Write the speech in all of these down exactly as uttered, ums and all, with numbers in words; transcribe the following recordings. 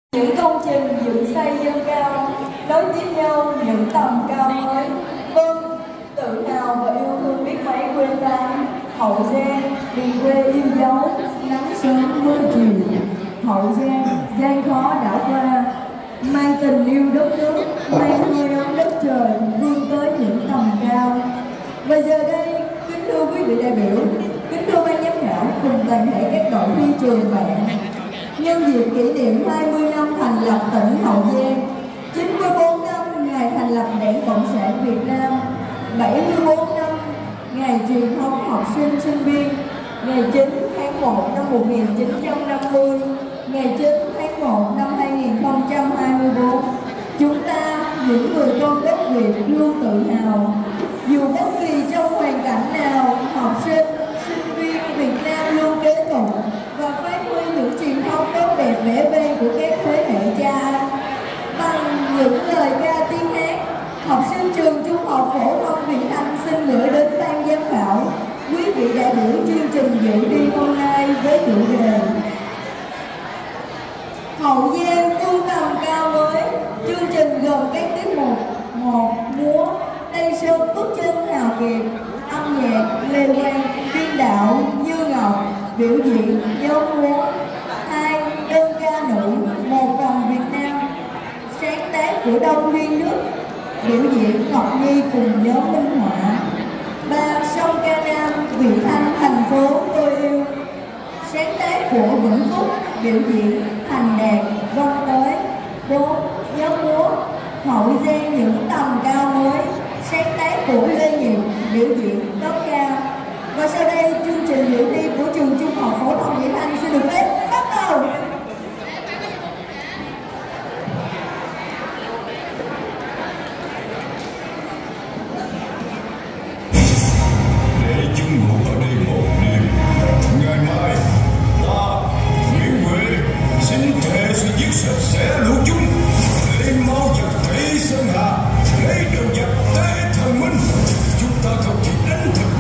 Những công trình dựng xây dân cao nối tiếp nhau những tầm cao mới. Vâng, tự hào và yêu thương biết mấy quê ta. Hậu Giang, miền quê yêu dấu, nắng sớm mưa chiều. Hậu Giang, gian khó đã qua, mang tình yêu đất nước, mang hơi ấm đất trời, vươn tới những tầm cao. Và giờ đây, kính thưa quý vị đại biểu, kính thưa ban giám khảo cùng toàn thể các đội thi trường bạn, nhân dịp kỷ niệm hai mươi năm thành lập tỉnh Hậu Giang, chín mươi tư năm ngày thành lập Đảng Cộng sản Việt Nam, bảy mươi tư năm ngày truyền thống học sinh sinh viên, ngày chín tháng một năm một nghìn chín trăm năm mươi, ngày chín tháng một năm hai nghìn không trăm hai mươi tư, chúng ta những người con đất Việt luôn tự hào. Dù bất kỳ trong hoàn cảnh nào, học sinh, sinh viên Việt Nam luôn kế tục và phát huy những truyền thống tốt đẹp vẻ vang của các thế hệ cha anh. Bằng những lời ca tiếng hát, học sinh trường Trung học phổ thông Việt Anh xin gửi đến ban giám khảo, quý vị đại biểu chương trình dự thi hôm nay với chủ đề Hậu Giang vươn tầm cao mới. Chương trình gồm các tiết mục: một, múa, Tây Sơn bước chân hào kiệt, âm nhạc, Lê Quang, biên đạo Như Ngọc, biểu diễn nhóm múa. Hai, đơn ca nữ, một vòng Việt Nam, sáng tác của Đông Liên Đức, biểu diễn Ngọc Nhi cùng nhóm Minh Họa. Ba, song ca nam, vị thanh thành phố tôi yêu, sáng tác của Vĩnh Phúc, biểu diễn Thành Đạt, Vân Tới. Bốn, nhóm múa Hậu Giang những tầm cao mới, sáng tác của Lê Nhiệt, biểu diễn tốp cao. Và sau đây chương trình dự thi của trường Trung học phổ thông Việt Anh xin được phép bắt đầu. Để chung ngủ ở đây một đêm, ngày mai ta Nguyễn Huệ xin thề sẽ giết sạch sẽ lũ chúng, lấy máu giặc Tây Sơn Hà, lấy đầu giặc Tây Thần Minh. Chúng ta không chỉ đánh thật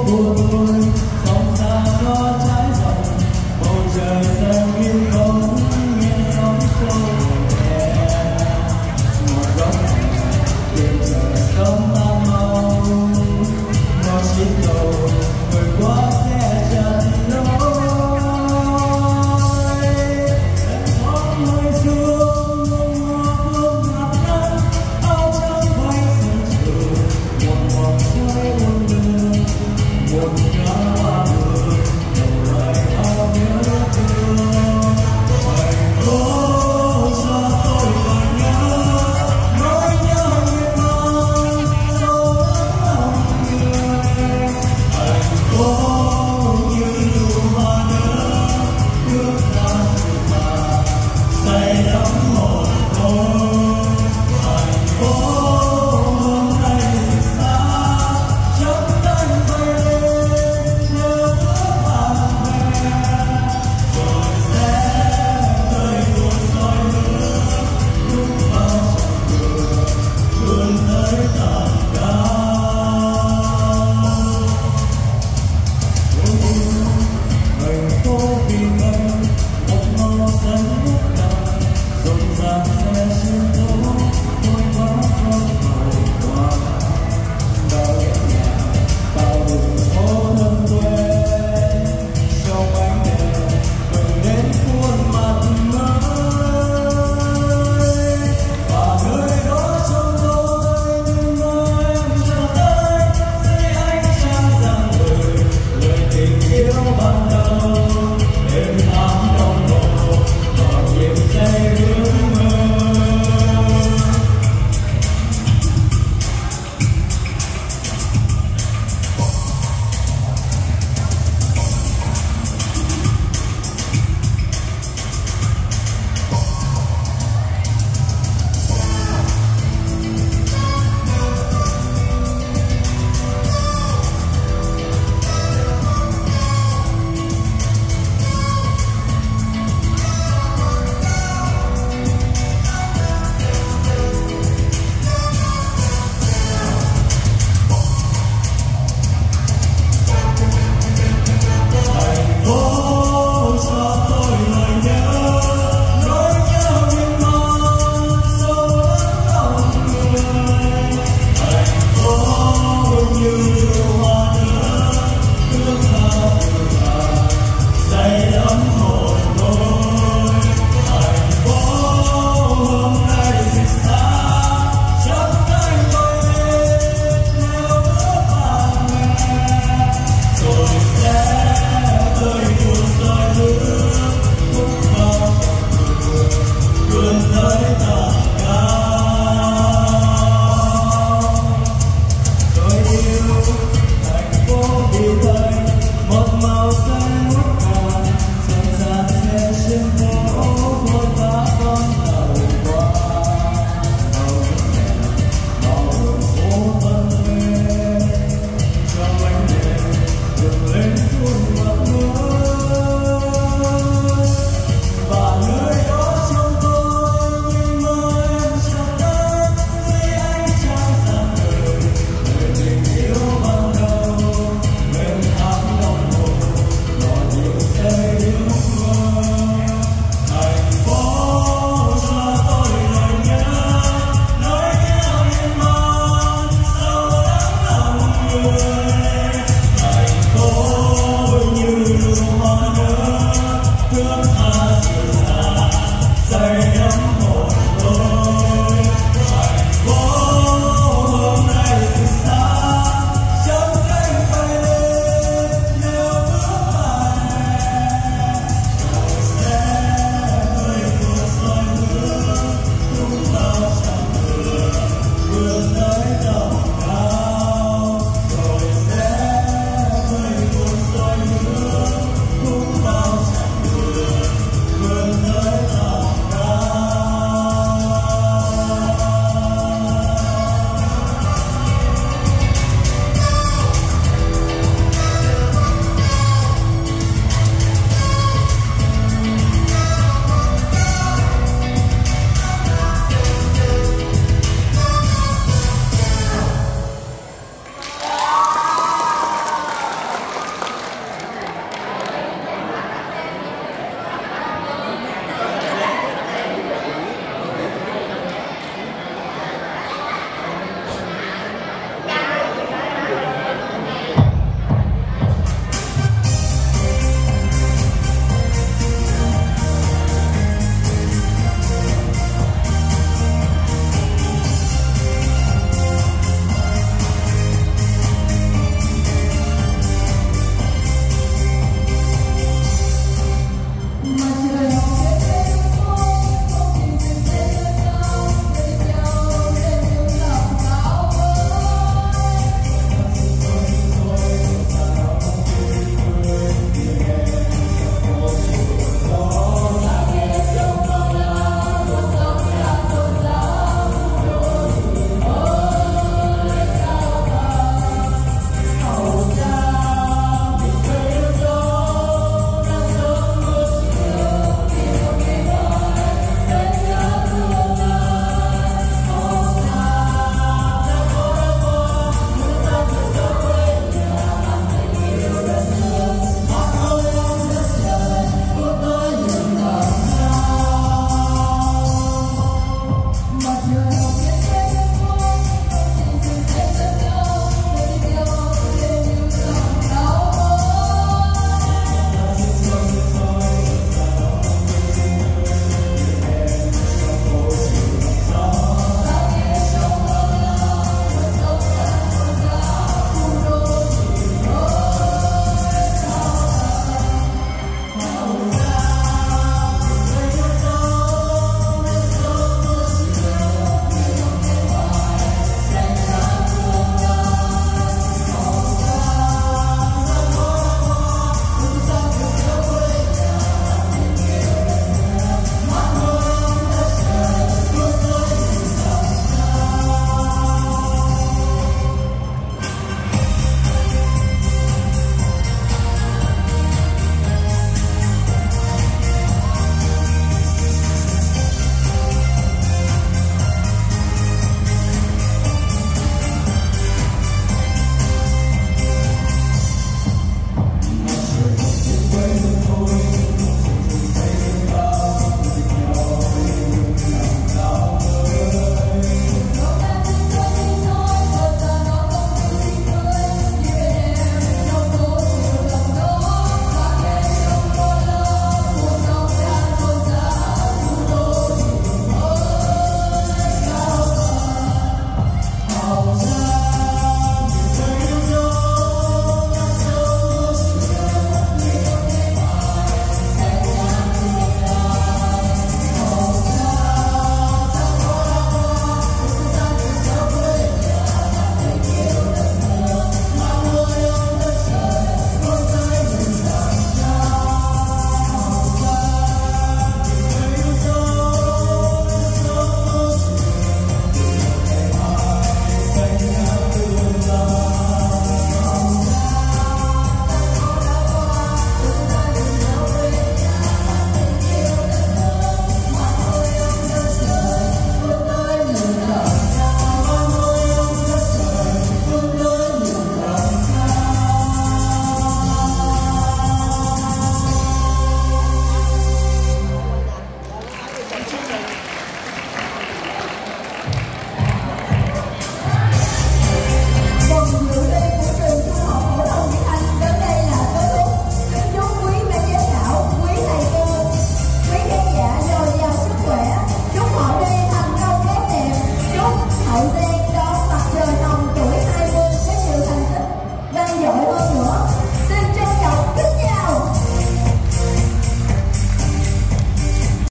của tôi.